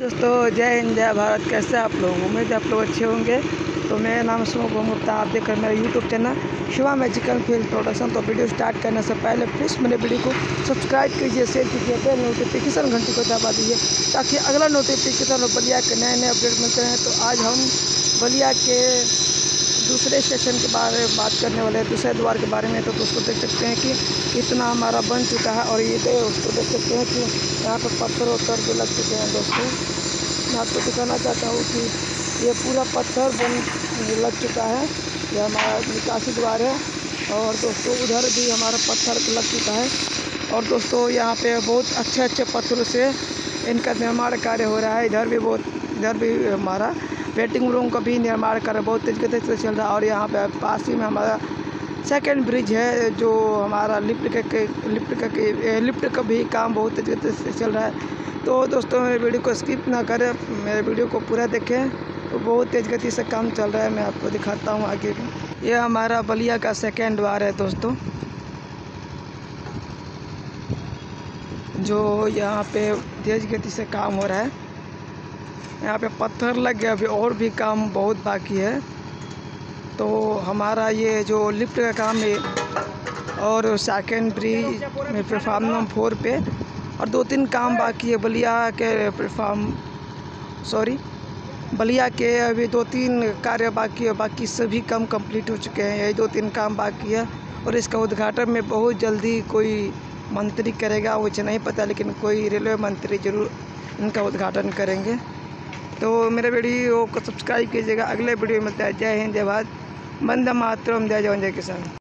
दोस्तों जय हिंद जय भारत। कैसे आप लोग? उम्मीद है आप लोग अच्छे होंगे। तो मेरा नाम सुमन गुप्ता, आप देख रहे हैं मेरा YouTube channel Shiva magical film production. तो वीडियो स्टार्ट करने से पहले प्लीज़ मेरे वीडियो को सब्सक्राइब कीजिए, शेयर कीजिए, बेल नोटिफिकेशन घंटी को दबा दीजिए ताकि अगला नोटिफिकेशन बलिया के नए नए अपडेट मिलते हैं। तो आज हम बलिया के दूसरे स्टेशन के बारे में बात करने वाले हैं, दूसरे द्वार के बारे में। तो दोस्तों देख सकते हैं कि कितना हमारा बन चुका है और ये दोस्तों देख सकते हैं कि यहाँ पर पत्थर वत्थर भी लग चुके हैं। दोस्तों मैं आपको दिखाना चाहता हूँ कि ये पूरा पत्थर बन लग चुका है। यह हमारा निकासी द्वार है और दोस्तों उधर भी हमारा पत्थर लग चुका है। और दोस्तों यहाँ पे बहुत अच्छे अच्छे पत्थरों से इनका निर्माण कार्य हो रहा है। इधर भी हमारा वेटिंग रूम का भी निर्माण कार्य बहुत तेज गति से चल रहा है। और यहाँ पे पास ही में हमारा सेकंड ब्रिज है, जो हमारा लिफ्ट का भी काम बहुत तेज गति से चल रहा है। तो दोस्तों मेरे वीडियो को स्किप ना करें, मेरे वीडियो को पूरा देखें। तो बहुत तेज़ गति से काम चल रहा है, मैं आपको दिखाता हूँ आगे भी। ये हमारा बलिया का सेकंड द्वार है दोस्तों, जो यहाँ पे तेज़ गति से काम हो रहा है। यहाँ पे पत्थर लग गया, अभी और भी काम बहुत बाकी है। तो हमारा ये जो लिफ्ट का काम है और सेकंड ब्रिज में प्लेटफार्म नंबर 4 पे और 2-3 काम बाकी है। बलिया के अभी 2-3 कार्य बाकी है, बाकी सभी काम कंप्लीट हो चुके हैं। यही 2-3 काम बाकी है और इसका उद्घाटन में बहुत जल्दी कोई मंत्री करेगा, मुझे नहीं पता, लेकिन कोई रेलवे मंत्री जरूर इनका उद्घाटन करेंगे। तो मेरे वीडियो को सब्सक्राइब कीजिएगा। अगले वीडियो में मिलता है। जय हिंद जय भारत, वंदे मातरम, जय जवान जय किसान।